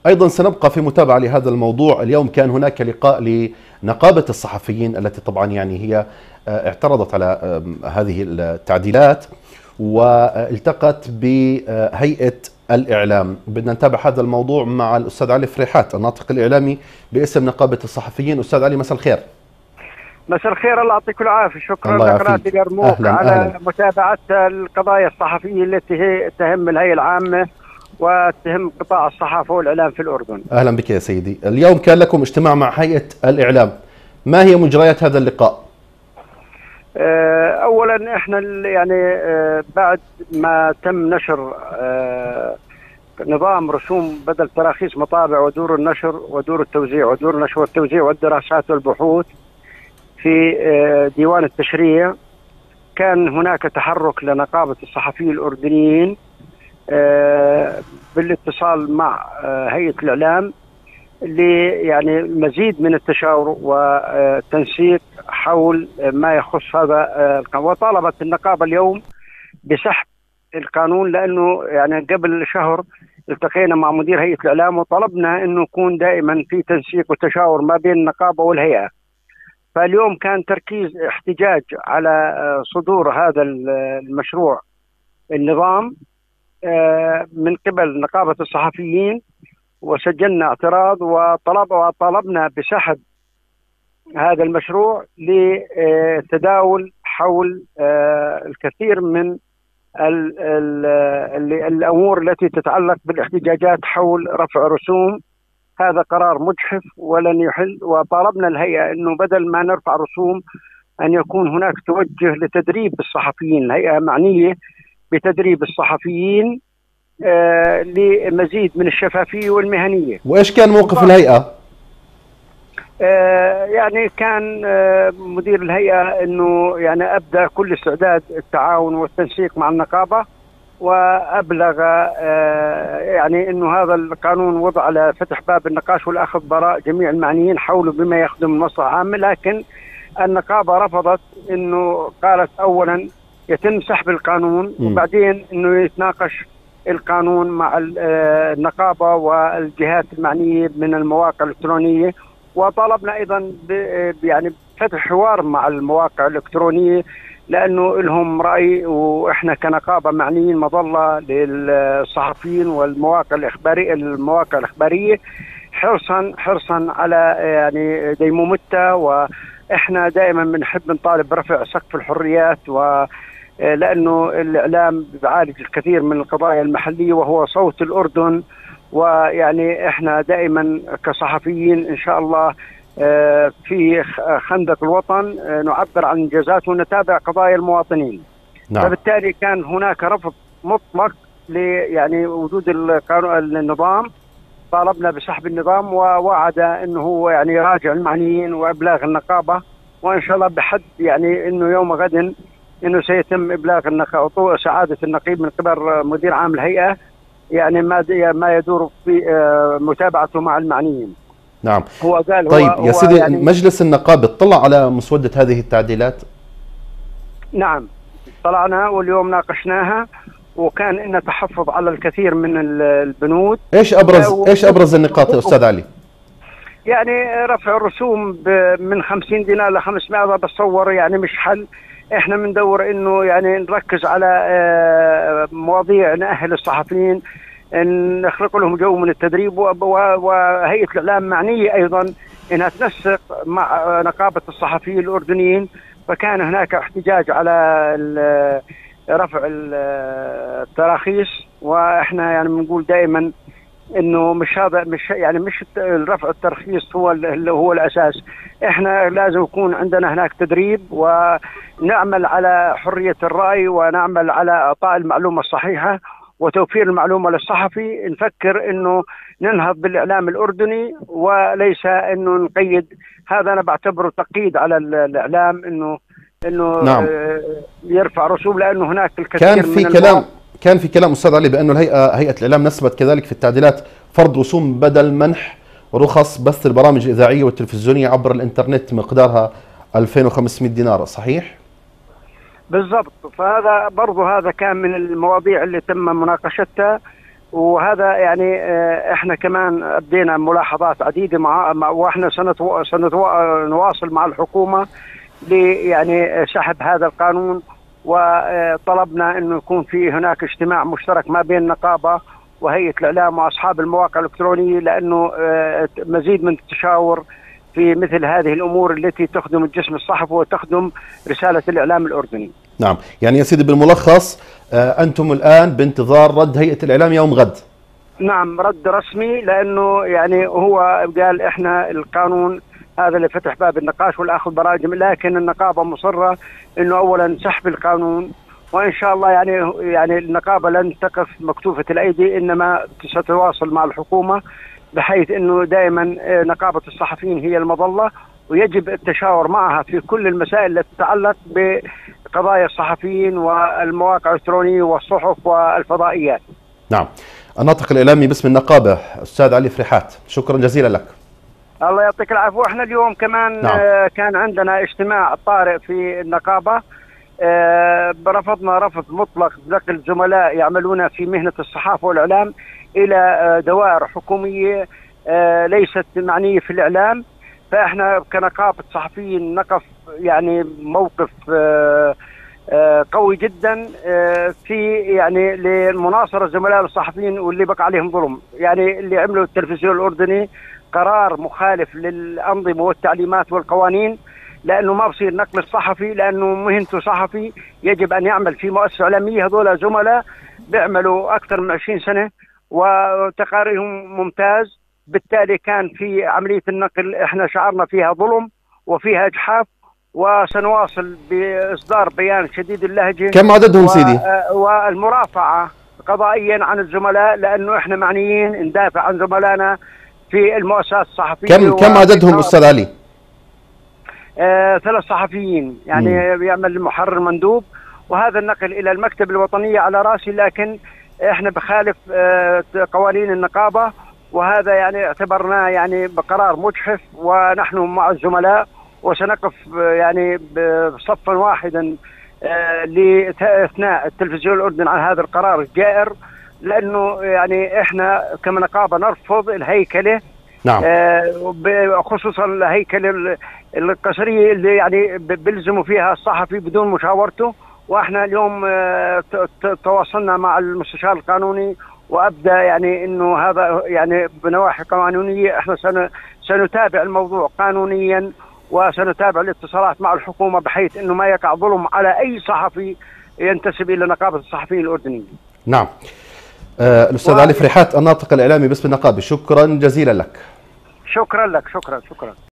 أيضا سنبقى في متابعة لهذا الموضوع. اليوم كان هناك لقاء لنقابة الصحفيين التي طبعا يعني هي اعترضت على هذه التعديلات، والتقت بهيئة الإعلام. بدنا نتابع هذا الموضوع مع الأستاذ علي فريحات الناطق الإعلامي باسم نقابة الصحفيين. أستاذ علي، مساء الخير. مساء الخير، الله يعطيك العافية. شكرا الله لقناة يعافيك. اليرموك على أهلا. متابعة القضايا الصحفية التي هي تهم الهيئة العامة وتهم قطاع الصحافة والإعلام في الأردن. أهلا بك يا سيدي. اليوم كان لكم اجتماع مع هيئة الإعلام، ما هي مجريات هذا اللقاء؟ أولا احنا يعني بعد ما تم نشر نظام رسوم بدل تراخيص مطابع ودور النشر ودور التوزيع ودور النشر والتوزيع والدراسات والبحوث في ديوان التشريع، كان هناك تحرك لنقابة الصحفيين الأردنيين بالاتصال مع هيئة الإعلام يعني المزيد من التشاور والتنسيق حول ما يخص هذا القانون. وطالبت النقابة اليوم بسحب القانون، لأنه يعني قبل شهر التقينا مع مدير هيئة الإعلام وطلبنا أنه يكون دائما في تنسيق وتشاور ما بين النقابة والهيئة. فاليوم كان تركيز احتجاج على صدور هذا المشروع النظام من قبل نقابة الصحفيين، وسجلنا اعتراض وطلبنا بسحب هذا المشروع لتداول حول الكثير من الأمور التي تتعلق بالاحتجاجات حول رفع رسوم. هذا قرار مجحف ولن يحل، وطالبنا الهيئة أنه بدل ما نرفع رسوم أن يكون هناك توجه لتدريب الصحفيين. الهيئة معنية بتدريب الصحفيين لمزيد من الشفافية والمهنية. وإيش كان موقف الهيئة؟ يعني كان مدير الهيئة أنه يعني أبدى كل استعداد التعاون والتنسيق مع النقابة، وأبلغ يعني أنه هذا القانون وضع على فتح باب النقاش والأخذ براء جميع المعنيين حوله بما يخدم المصلحة العامة. لكن النقابة رفضت، أنه قالت أولا يتم سحب القانون وبعدين أنه يتناقش القانون مع النقابة والجهات المعنية من المواقع الإلكترونية. وطالبنا أيضا يعني فتح حوار مع المواقع الإلكترونية، لأنه لهم رأي، وإحنا كنقابة معنيين مظلة للصحفيين والمواقع الإخبارية حرصا على يعني ديمومتها. وإحنا دائما بنحب نطالب برفع سقف الحريات، لأنه الإعلام بيعالج الكثير من القضايا المحلية وهو صوت الأردن. ويعني إحنا دائما كصحفيين إن شاء الله في خندق الوطن نعبر عن إنجازات ونتابع قضايا المواطنين. نعم. فبالتالي كان هناك رفض مطلق يعني وجود النظام. طالبنا بسحب النظام، ووعد انه هو يعني يراجع المعنيين وابلاغ النقابه، وان شاء الله بحد يعني انه يوم غد انه سيتم ابلاغ سعاده النقيب من قبل مدير عام الهيئه، يعني ما يدور في متابعته مع المعنيين. نعم. هو قال طيب هو يا سيدي، يعني مجلس النقابة اطلع على مسودة هذه التعديلات؟ نعم، طلعنا واليوم ناقشناها، وكان لنا تحفظ على الكثير من البنود. ايش ابرز النقاط يا استاذ علي؟ يعني رفع الرسوم من 50 دينار ل 500، هذا بتصور يعني مش حل. احنا بندور انه يعني نركز على مواضيع نأهل الصحفيين، نخلق لهم جو من التدريب. وهيئة الإعلام معنية ايضا انها تنسق مع نقابة الصحفيين الأردنيين. فكان هناك احتجاج على رفع التراخيص، واحنا يعني بنقول دائما انه مش رفع الترخيص هو الاساس. احنا لازم يكون عندنا هناك تدريب، ونعمل على حرية الرأي، ونعمل على اعطاء المعلومة الصحيحة وتوفير المعلومة للصحفي. نفكر انه ننهض بالاعلام الاردني وليس انه نقيد. هذا انا بعتبره تقييد على الاعلام، انه نعم. يرفع رسوم، لانه هناك الكثير كان في كلام استاذ علي بانه هيئه الاعلام نسبت كذلك في التعديلات فرض رسوم بدل منح رخص بث البرامج الاذاعيه والتلفزيونيه عبر الانترنت مقدارها 2500 دينار، صحيح؟ بالضبط. فهذا برضه هذا كان من المواضيع اللي تم مناقشتها، وهذا يعني احنا كمان ادينا ملاحظات عديده واحنا سنواصل مع الحكومه يعني سحب هذا القانون، وطلبنا انه يكون في هناك اجتماع مشترك ما بين النقابه وهيئه الاعلام واصحاب المواقع الالكترونيه، لانه مزيد من التشاور في مثل هذه الامور التي تخدم الجسم الصحفي وتخدم رساله الاعلام الاردني. نعم، يعني يا سيدي بالملخص انتم الان بانتظار رد هيئه الاعلام يوم غد. نعم، رد رسمي، لانه يعني هو قال احنا القانون هذا اللي فتح باب النقاش والاخذ براجم، لكن النقابه مصره انه اولا سحب القانون، وان شاء الله يعني النقابه لن تقف مكتوفه الايدي، انما ستواصل مع الحكومه، بحيث انه دائما نقابه الصحفيين هي المظله، ويجب التشاور معها في كل المسائل التي تتعلق بقضايا الصحفيين والمواقع الالكترونيه والصحف والفضائيات. نعم. الناطق الاعلامي باسم النقابه استاذ علي فريحات، شكرا جزيلا لك. الله يعطيك العافيه. واحنا اليوم كمان نعم. كان عندنا اجتماع طارئ في النقابه، رفضنا رفض مطلق نقل زملاء يعملون في مهنه الصحافه والاعلام الى دوائر حكوميه ليست معنيه في الاعلام. فاحنا كنقابه صحفيين نقف يعني موقف قوي جدا في يعني لمناصره زملاء الصحفيين واللي بقى عليهم ظلم. يعني اللي عملوا التلفزيون الاردني قرار مخالف للانظمه والتعليمات والقوانين، لانه ما بصير نقل الصحفي لانه مهنته صحفي، يجب ان يعمل في مؤسسه اعلاميه. هذول زملاء بيعملوا اكثر من 20 سنه وتقاريرهم ممتاز، بالتالي كان في عمليه النقل احنا شعرنا فيها ظلم وفيها اجحاف، وسنواصل باصدار بيان شديد اللهجه. كم عددهم سيدي؟ والمرافعه قضائيا عن الزملاء، لانه احنا معنيين ندافع عن زملائنا في المؤسسات الصحفيه. كم عددهم استاذ علي؟ 3 صحفيين، يعني بيعمل المحرر مندوب، وهذا النقل الى المكتب الوطنيه على راسي، لكن احنا بخالف قوانين النقابه، وهذا يعني اعتبرناه يعني بقرار مجحف، ونحن مع الزملاء وسنقف يعني بصفا واحدا لاثناء التلفزيون الاردني عن هذا القرار الجائر، لانه يعني احنا كما نقابه نرفض الهيكله. نعم. خصوصا الهيكله القصريه اللي يعني بيلزموا فيها الصحفي بدون مشاورته. واحنا اليوم تواصلنا مع المستشار القانوني وابدى يعني انه هذا يعني بنواحي قانونيه احنا سنتابع الموضوع قانونيا، وسنتابع الاتصالات مع الحكومه بحيث انه ما يقع ظلم على اي صحفي ينتسب الى نقابه الصحفيين الاردنيين. نعم. الاستاذ علي فريحات الناطق الاعلامي باسم النقابه، شكرا جزيلا لك. شكرا لك. شكرا.